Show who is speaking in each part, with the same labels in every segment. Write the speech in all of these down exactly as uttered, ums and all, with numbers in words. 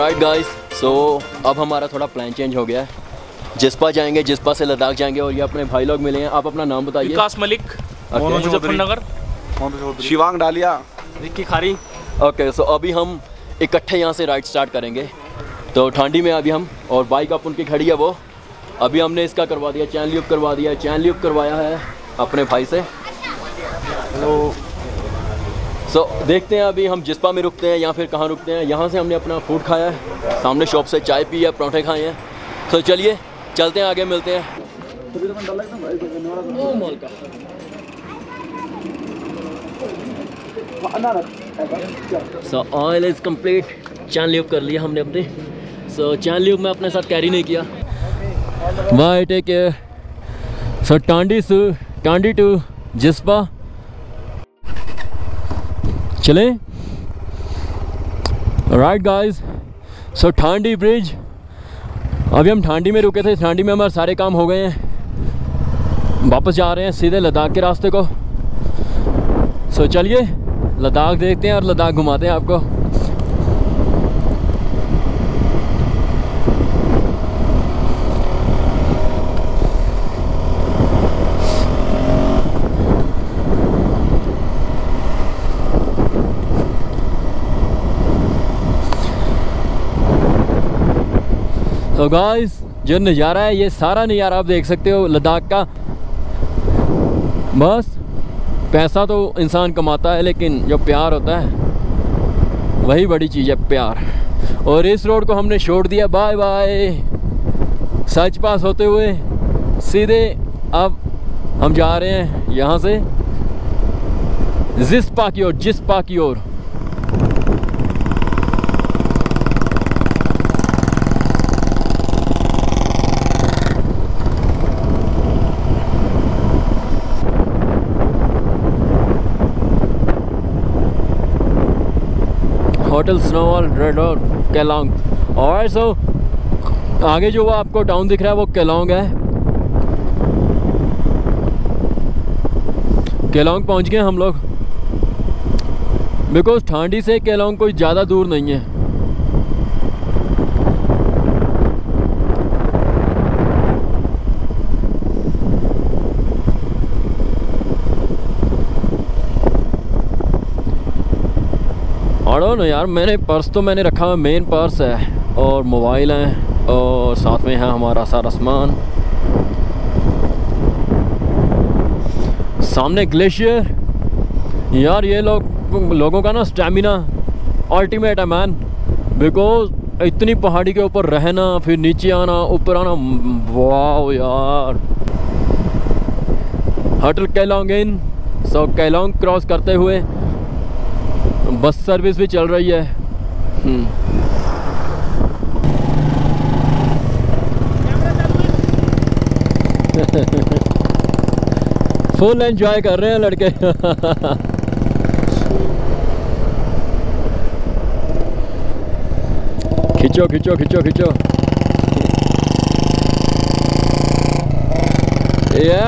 Speaker 1: Alright guys, सो अब हमारा थोड़ा प्लान चेंज हो गया है। जिस्पा जाएंगे, जिस्पा से लद्दाख जाएंगे और ये अपने भाई लोग मिले हैं। आप अपना नाम बताइए।
Speaker 2: विकास मलिक, मुजफ्फरनगर,
Speaker 3: शिवांग डालिया,
Speaker 2: विक्की खारी।
Speaker 1: ओके, सो अभी हम इकट्ठे यहाँ से राइड स्टार्ट करेंगे। तो ठंडी में अभी हम, और बाइक अपन की खड़ी है वो, अभी हमने इसका करवा दिया, चैन ल्यूब करवा दिया है, चैन ल्यूब करवाया है अपने भाई से। तो सो so, देखते हैं अभी हम जिस्पा में रुकते हैं या फिर कहाँ रुकते हैं। यहाँ से हमने अपना फूड खाया है, सामने शॉप से चाय पी है, परोठे खाए हैं। तो so, चलिए चलते हैं, आगे मिलते हैं। So oil is complete, chain lube कर लिया हमने अपने। सो चैन ल्यूब मैं अपने साथ कैरी नहीं किया। Bye, take care. So Tandi से टांडी टू जिस्पा चले। Right guys, so Thandi bridge, अभी हम ठांडी में रुके थे। ठांडी में हमारे सारे काम हो गए हैं, वापस जा रहे हैं सीधे लद्दाख के रास्ते को। सो चलिए लद्दाख देखते हैं और लद्दाख घुमाते हैं आपको। तो गाइस, जो नज़ारा है, ये सारा नज़ारा आप देख सकते हो लद्दाख का। बस पैसा तो इंसान कमाता है, लेकिन जो प्यार होता है वही बड़ी चीज़ है, प्यार। और इस रोड को हमने छोड़ दिया, बाय बाय। सच पास होते हुए सीधे अब हम जा रहे हैं यहाँ से जिस्पा की ओर, जिस्पा की ओर। होटल स्नोवॉल रेडोर केलोंग। और सो आगे जो वो आपको टाउन दिख रहा है वो केलोंग है। केलोंग पहुंच गए हम लोग, बिकॉज ठांडी से केलोंग कोई ज़्यादा दूर नहीं है। ना यार, मैंने पर्स तो मैंने रखा है, मेन पर्स है और मोबाइल है और साथ में है हमारा सारा सामान। सामने ग्लेशियर। यार ये लोग लोगों का ना स्टैमिना अल्टीमेट है मैन, बिकॉज इतनी पहाड़ी के ऊपर रहना, फिर नीचे आना, ऊपर आना, वाह यार। Hotel Keylong inn. So Keylong cross करते हुए बस सर्विस भी चल रही है। फुल एंजॉय कर रहे हैं लड़के। खिंचो खिंचो खिंचो खिंचो। ये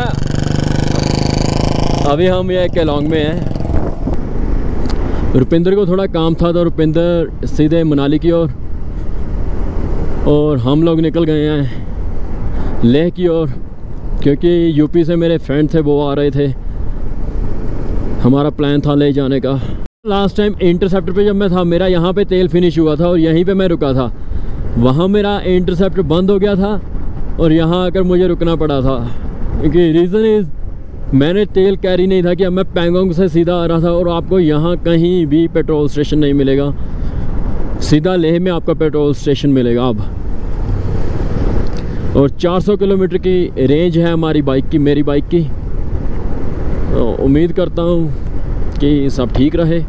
Speaker 1: अभी हम ये केलोंग में हैं। रुपिंदर को थोड़ा काम था तो रुपिंदर सीधे मनाली की ओर, और, और हम लोग निकल गए हैं लेह की ओर, क्योंकि यूपी से मेरे फ्रेंड थे वो आ रहे थे। हमारा प्लान था ले जाने का। लास्ट टाइम इंटरसेप्टर पे जब मैं था, मेरा यहाँ पे तेल फिनिश हुआ था और यहीं पे मैं रुका था। वहाँ मेरा इंटरसेप्टर बंद हो गया था और यहाँ आकर मुझे रुकना पड़ा था, क्योंकि रीज़न इज़ मैंने तेल कैरी नहीं था कि अब मैं पैंगोंग से सीधा आ रहा था और आपको यहाँ कहीं भी पेट्रोल स्टेशन नहीं मिलेगा। सीधा लेह में आपका पेट्रोल स्टेशन मिलेगा अब। और चार सौ किलोमीटर की रेंज है हमारी बाइक की, मेरी बाइक की। तो उम्मीद करता हूँ कि सब ठीक रहे।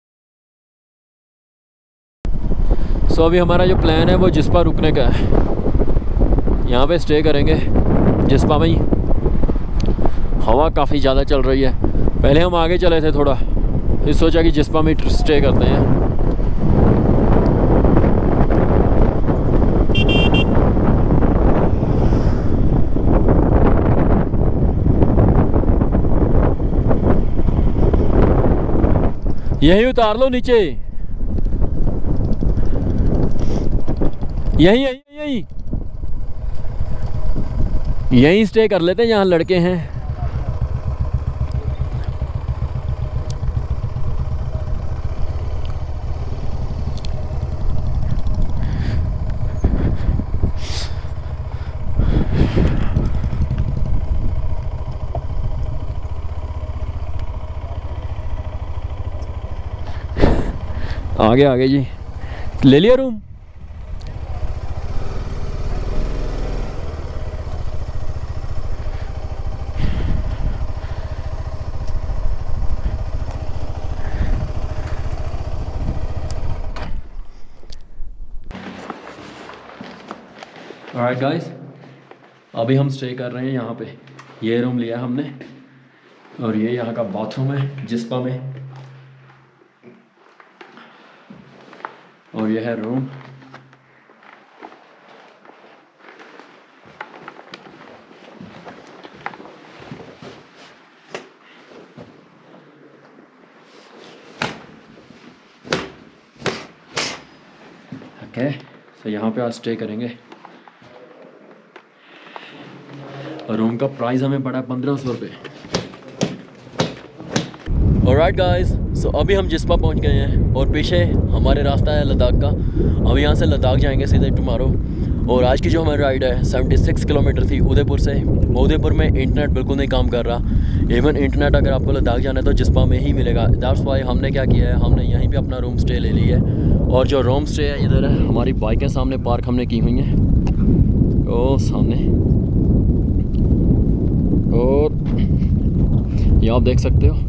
Speaker 1: सो अभी हमारा जो प्लान है वो जिस्पा रुकने का है। यहाँ पे स्टे करेंगे जिस्पा में ही। हवा काफ़ी ज़्यादा चल रही है। पहले हम आगे चले थे थोड़ा, फिर सोचा कि जिस्पा में स्टे करते हैं। यही उतार लो नीचे। यहीं यहीं यहीं यहीं स्टे कर लेते हैं, यहाँ लड़के हैं। आगे आगे जी, ले लिया रूम। ऑलराइट गाइस, अभी हम स्टे कर रहे हैं यहाँ पे। ये रूम लिया हमने और ये यहाँ का बाथरूम है जिस्पा में, और ये है रूम। ओके, तो यहाँ पे आज स्टे करेंगे। रूम का प्राइस हमें पड़ा पंद्रह सौ रुपये। ऑलराइट गाइस, सो अभी हम जिस्पा पहुंच गए हैं और पीछे हमारे रास्ता है लद्दाख का। अब यहाँ से लद्दाख जाएंगे सीधे टुमारो। और आज की जो हमारी राइड है छिहत्तर किलोमीटर थी उदयपुर से। उदयपुर में इंटरनेट बिल्कुल नहीं काम कर रहा। इवन इंटरनेट अगर आपको लद्दाख जाना है तो जिस्पा में ही मिलेगा। दैट्स वाई हमने क्या किया है, हमने यहीं पे अपना रूम स्टे ले लिया है। और जो रूम स्टे है इधर है, हमारी बाइकें सामने पार्क हमने की हुई हैं ओ सामने। और ये आप देख सकते हो,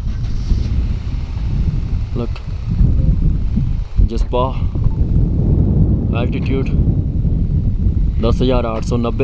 Speaker 1: लुक, जिस्पा एल्टीट्यूड दस हज़ार आठ सौ नब्बे।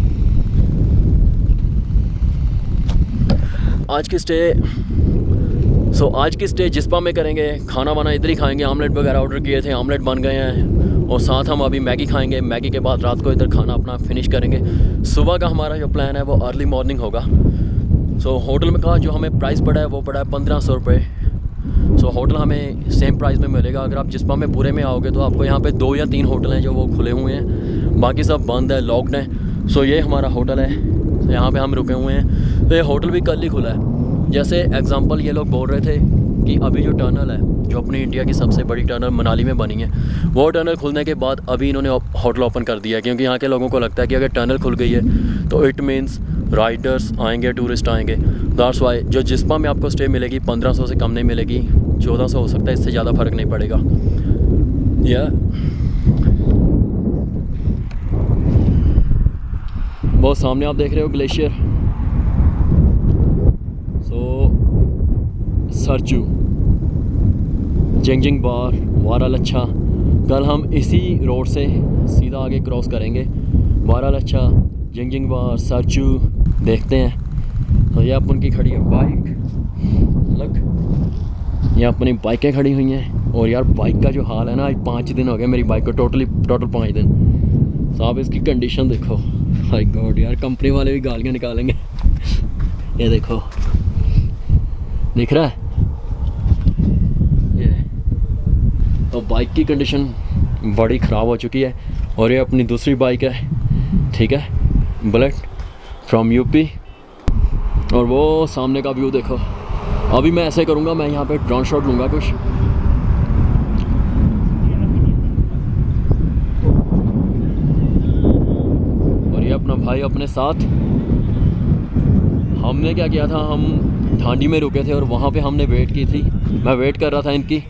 Speaker 1: आज की स्टे सो so, आज की स्टे जिस्पा में करेंगे। खाना वाना इधर ही खाएंगे। आमलेट वगैरह ऑर्डर किए थे, आमलेट बन गए हैं। और साथ हम अभी मैगी खाएंगे। मैगी के बाद रात को इधर खाना अपना फिनिश करेंगे। सुबह का हमारा जो प्लान है वो अर्ली मॉर्निंग होगा। सो so, होटल में का जो हमें प्राइस पड़ा है वो पड़ा है पंद्रह सौ रुपये। सो so, होटल हमें सेम प्राइस में मिलेगा। अगर आप जिस्पा में पूरे में आओगे तो आपको यहाँ पे दो या तीन होटल हैं जो वो खुले हुए हैं, बाकी सब बंद है, लॉक्ड हैं। सो so, ये हमारा होटल है, so, यहाँ पे हम रुके हुए हैं। तो ये होटल भी कल ही खुला है। जैसे एग्जांपल ये लोग बोल रहे थे कि अभी जो टनल है, जो अपनी इंडिया की सबसे बड़ी टनल मनाली में बनी है, वो टनल खुलने के बाद अभी इन्होंने होटल ओपन कर दिया है। क्योंकि यहाँ के लोगों को लगता है कि अगर टनल खुल गई है तो इट मीन्स राइडर्स आएंगे, टूरिस्ट आएंगे। दैट्स वाई जो जिस्पा में आपको स्टे मिलेगी पंद्रह सौ से कम नहीं मिलेगी, चौदह सौ हो सकता है, इससे ज़्यादा फ़र्क नहीं पड़ेगा। या बहुत सामने आप देख रहे हो ग्लेशियर, सो सरचू, जिंगजिंग बार, वारालच्छा। कल हम इसी रोड से सीधा आगे क्रॉस करेंगे। वारालच्छा, जिंगजिंग बार, सरचू देखते हैं। तो ये अपन की खड़ी है बाइक, लग ये अपनी बाइकें खड़ी हुई हैं। और यार बाइक का जो हाल है ना, आज पाँच दिन हो गए मेरी बाइक को, टोटली टोटल पाँच दिन। साहब इसकी कंडीशन देखो, हाय गॉड यार, कंपनी वाले भी गालियाँ निकालेंगे। ये देखो, दिख रहा है ये। तो बाइक की कंडीशन बड़ी ख़राब हो चुकी है। और ये अपनी दूसरी बाइक है, ठीक है, बुलेट फ्रॉम यूपी। और वो सामने का व्यू देखो। अभी मैं ऐसे करूँगा, मैं यहाँ पे ड्रोन शॉट लूँगा कुछ। और ये अपना भाई अपने साथ। हमने क्या किया था, हम ठांडी में रुके थे और वहाँ पे हमने वेट की थी। मैं वेट कर रहा था इनकी।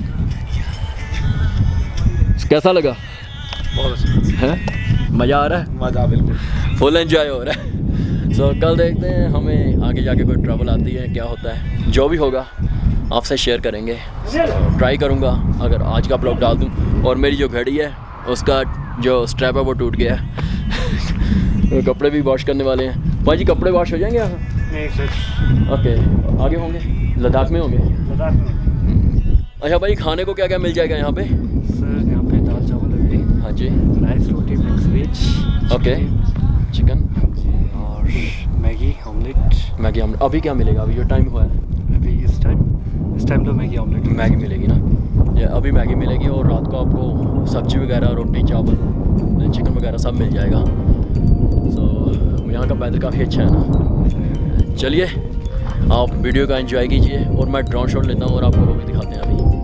Speaker 1: कैसा लगा?
Speaker 3: बहुत अच्छा
Speaker 1: है, मज़ा आ रहा है?
Speaker 3: मज़ा बिल्कुल
Speaker 1: फुल एंजॉय हो रहा है। सो so, कल देखते हैं हमें आगे जाके कोई ट्रबल आती है, क्या होता है। जो भी होगा आपसे शेयर करेंगे। so, ट्राई करूँगा अगर आज का ब्लॉग डाल दूँ। और मेरी जो घड़ी है उसका जो स्ट्रैप है वो टूट गया है। तो कपड़े भी वॉश करने वाले हैं। भाई जी कपड़े वॉश हो जाएंगे यहाँ?
Speaker 2: नहीं सर।
Speaker 1: ओके, आगे होंगे लद्दाख में होंगे।
Speaker 2: लद्दाख में।
Speaker 1: अच्छा भाई, खाने को क्या क्या मिल जाएगा यहाँ पे?
Speaker 2: सर यहाँ पे दाल चावल है,
Speaker 1: हाँ जी,
Speaker 2: राइस रोटी मिक्स वेज,
Speaker 1: ओके, चिकन
Speaker 2: और मैगी ऑमलेट।
Speaker 1: Maggi omelette. अभी क्या मिलेगा? अभी जो टाइम हुआ है
Speaker 2: अभी इस टाइम इस टाइम तो मैगी ऑमलेट
Speaker 1: मैगी मिलेगी ना। ये अभी मैगी मिलेगी और रात को आपको सब्जी वगैरह, रोटी, चावल, चिकन वगैरह सब मिल जाएगा। सो यहाँ का वेदर काफ़ी अच्छा है ना। चलिए आप वीडियो का एंजॉय कीजिए और मैं ड्रोन शॉट लेता हूँ और आपको वो भी दिखाते हैं अभी।